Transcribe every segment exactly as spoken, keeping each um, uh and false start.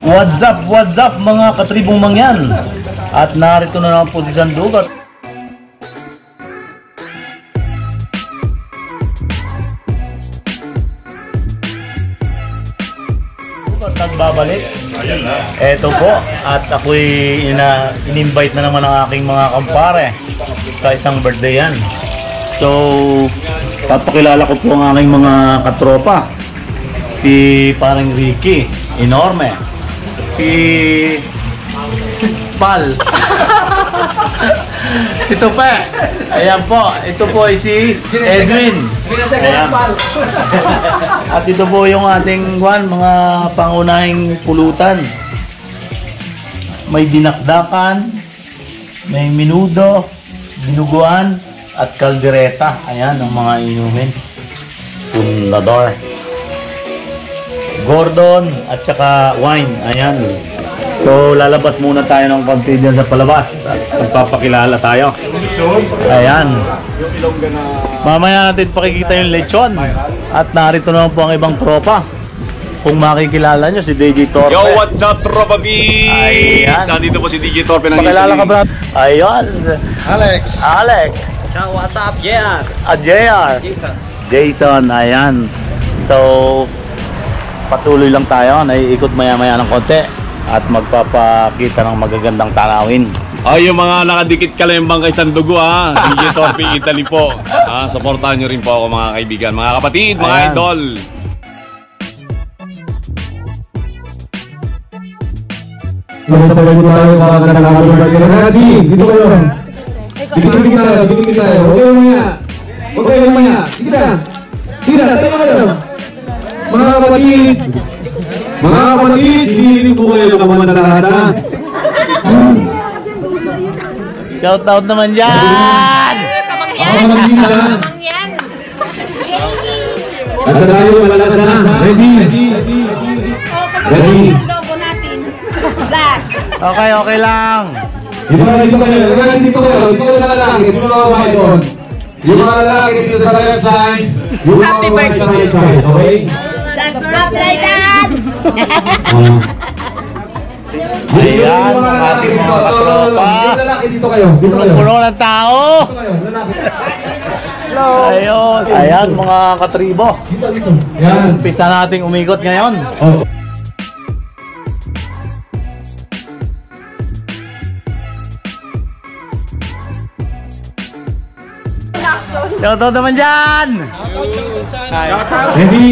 What's up, what's up mga katribong mangyan? At narito na naman po si SANDUGO. At nagbabalik. Eto po, at ako'y ina, in-invite na naman ang aking mga kampare sa isang birthday yan. So, papakilala ko po ang aking mga katropa. Si parang Ricky, enorme. Si Pal. Si Torpe. Ayan po, ito po ay si Edwin. Ayan. At ito po yung ating kwan, mga pangunahing pulutan. May dinakdakan, may minudo, dinuguan, at kaldereta. Ayan ang mga inumin. Fundador. Gordon at saka wine. Ayan. So lalabas muna tayo ng konti dyan sa palabas at magpapakilala tayo. Ayan. Mamaya natin pakikita yung lechon. At narito naman po ang ibang tropa. Kung makikilala nyo si D J Torpe. Yo, what's up, Tropa B? Ayan. Nandito po si D J Torpe ng pakilala ka ba? Ayan. Alex. Alex. Ciao, what's up, J R? At J R. Jason. Jason, ayan. So patuloy lang tayo, naiikot maya-maya ng konti at magpapakita ng magagandang tanawin. Ay, yung mga nakadikit kalembang kay SANDUGO, ha. D J Torpe Italy po. Ah, supportahan nyo rin po ako, mga kaibigan, mga kapatid, mga Ayan. idol. Sabay-sabay po tayo mga kanakabagay na kasi dito kayo. Dikit-dikit tayo, dikit-dikit tayo. Huwag kayo mamaya. Huwag kayo mamaya. Sige na. Sige na, tayo kayo. Mga kapatid, mga kapatid, hindi po kayo nakamantalasa. Shout out naman dyan! Kamangyan! Kamangyan! At tayo malakas na. Ready? Ready? Logo natin. Black. Okay, okay lang. Dito kayo, dito kayo. Dito kayo, dito kayo. Dito kayo na lalaki. Dito na mga babae doon. Yung mga lalaki dito sa right side. Yung mga babae sa right side. Okay? Congratulations! Ayan, mga ating mga katropa. Dito lalaki, dito kayo. Dito kayo. Puno ng tao. Dito kayo, lalaki. Ayun. Ayan, mga katribo. Dito, dito. Yan. Umpisa nating umikot ngayon. Oh. Shout out naman dyan! Ready?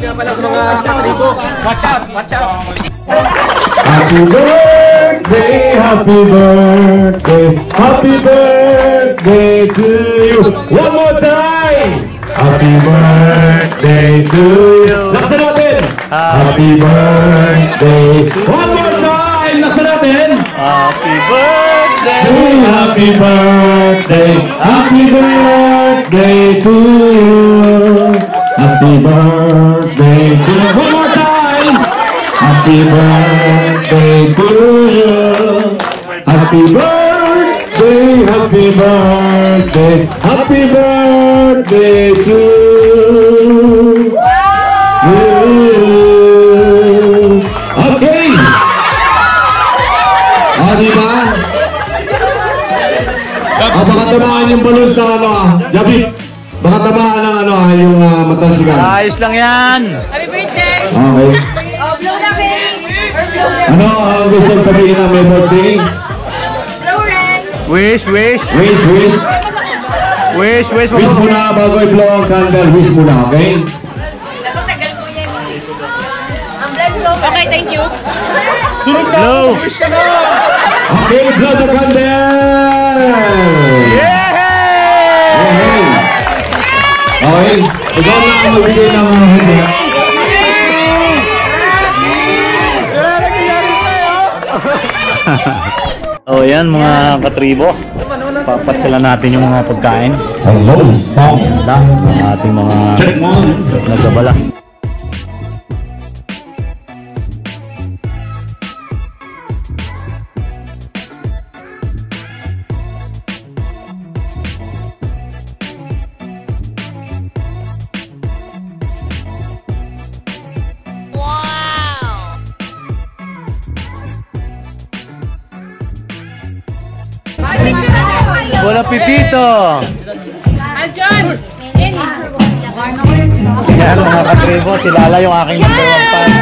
Watch out, watch out. Happy birthday, happy birthday, happy birthday to you. One more time. Happy birthday to you. Laksan natin. Happy birthday. One more time. Laksan natin. Happy birthday! Happy birthday, happy birthday to you. Happy birthday to you. One more time. Happy birthday to you. Happy birthday, happy birthday, happy birthday to you. Okay. Ah, di ba? Ah, baka tamaan yung balon sa ano ah. Yabi. Baka tamaan ng ano ah, yung uh, matansikan. Ayos lang yan! Happy birthday! Okay. Oh, blow na cake! Ano ang gusto sabihin ng may birthday? Blow red! Wish, wish! Wish, wish. Wish, wish! Wish muna bago i-blow ang candle. Wish muna, okay? Napatagal po yan. Ang blood blow. Okay, thank you. Blow! Okay, blow the candle! Yeah! Okay. Okay. Ikaw na ang magbigay ng mga hindi. O yan mga katribo, papasyalan natin yung mga pagkain. Hello, Tom. Ang ating mga nagabala. Bon appetito! Aljon! Ayan mga katribo, silala yung aking number one fan.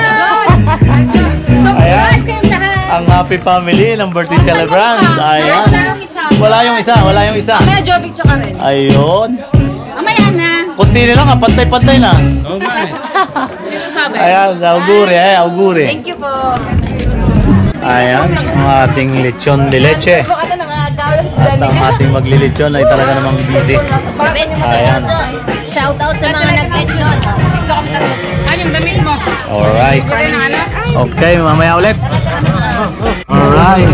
Ayan, ang happy family ng birthday celebrants. Ayan. Wala yung isa, wala yung isa. May Jovic tsaka rin. Ayun. Mamaya na. Kunti na lang, pantay-pantay na. Sino sabi? Ayan, auguri, eh, auguri. Thank you po. Ayan, ang ating lechon de leche. At ang ating maglilechon ay talaga namang busy. Ayan. Shout out sa mga nag-tension. Ay, yung damit mo. Alright. Okay, mamaya ulit. Alright.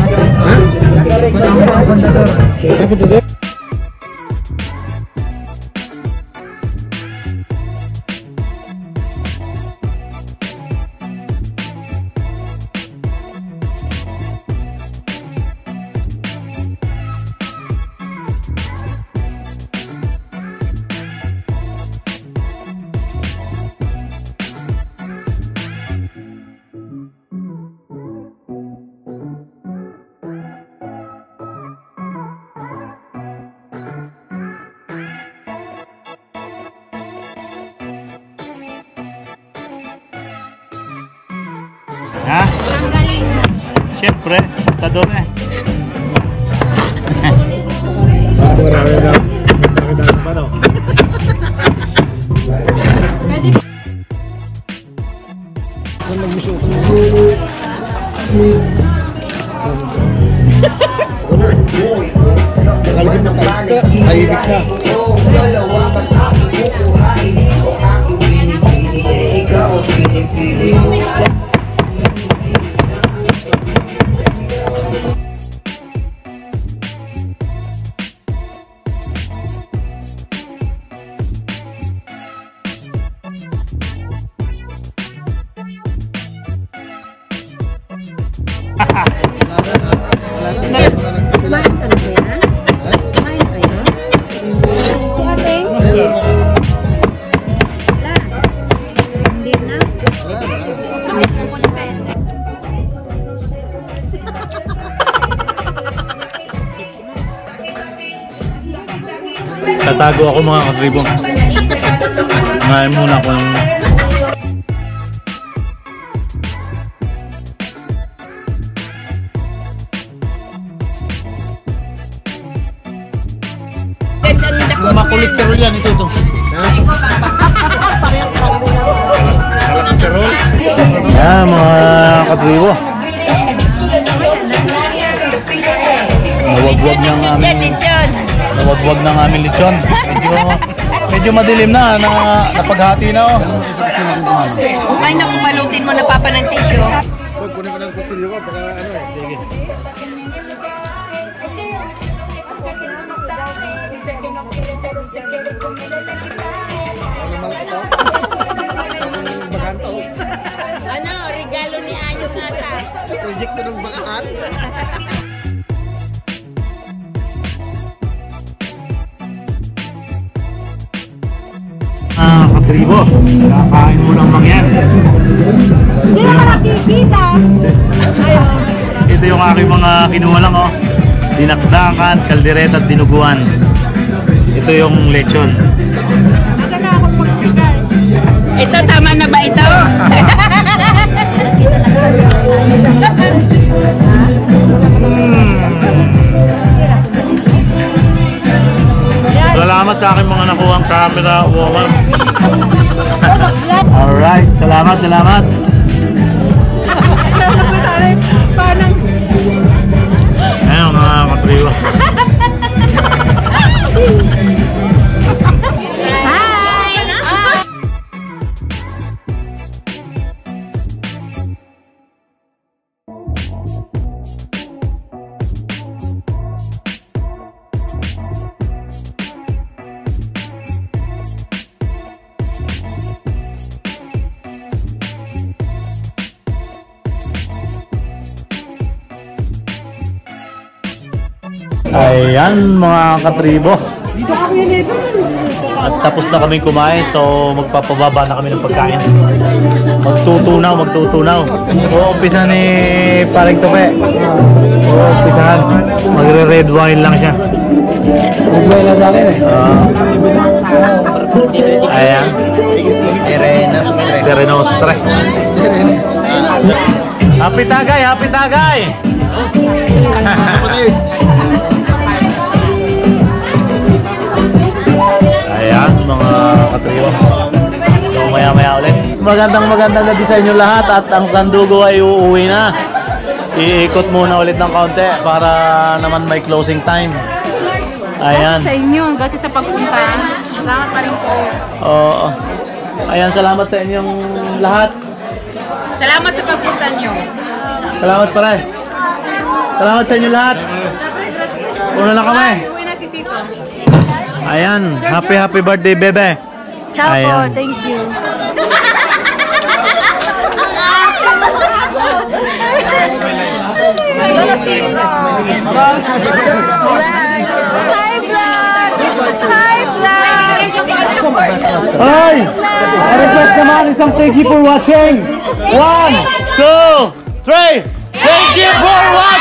Ha? Siyempre, tador eh. Tatago ako mga katribo. Ngayon muna ako ng... Makulit-terol yan, ito ito. Yan mga katribo. Nawagwag ng aming... Nawagwag ng aming lechon. Medyo, medyo madilim na, na napaghati na oh. Ay, naku, balutin mo na papa ng tissue. Kunin ko ng kutsilyo ko, baka ano eh. Sige. Ano, regalo ni Ayo nata. Project ko ng bakahan. Ah, katribo, kakain mo lang bang yan? Hindi na ka nakikita. Ito yung aking mga kinuha lang oh. Dinakdakan, kaldereta at dinuguan. Ito yung lechon. Ito, tama na ba ito? Salamat sa aking mga nakuhang camera woman. Alright, salamat, salamat. Ayun mga katribo. Ayan mga katribo. At tapos na kami kumain, so magpapababa na kami ng pagkain. Magtutunaw, magtutunaw. Uumpisa ni Paring Tope. Uumpisahan. Magre-red wine lang siya. Nag-buhay lang sa akin eh. Uh, ayan. Terenostre. Happy Tagay, Happy Tagay! Ayan, mga katriyo. So, maya-maya ulit. Magandang magandang gabi sa inyo lahat at ang Sandugo ay uuwi na. Iikot muna ulit ng kaunti para naman may closing time. Ayan. Sa inyo, kasi sa pagpunta, salamat pa rin po. Oo. Ayan, salamat sa inyong lahat. Salamat sa pagpunta nyo. Salamat pa rin. Salamat sa inyo lahat. Una na kami. Uwi na si Tito. Ayan, happy happy birthday, bebe. Ciao po, Ayan. thank you. Hi, vlog! Hi, vlog! Ay! I-request naman isang thank you for watching. One, two, three. Thank you for watching!